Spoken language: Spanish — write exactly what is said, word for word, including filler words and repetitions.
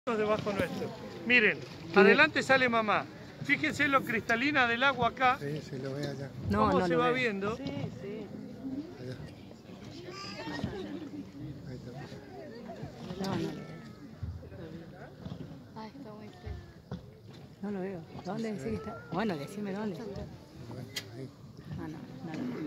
Debajo nuestro. Miren, adelante sale mamá. Fíjense lo cristalina del agua acá. Sí, sí, lo ve allá. No, cómo no, se no va veo. viendo. Sí, sí. Allá. Ahí está. No, no lo veo. Ah, está muy feo. No lo veo. ¿Dónde decís que está? Bueno, decime dónde. Bueno, ahí. Ah, no, no lo veo.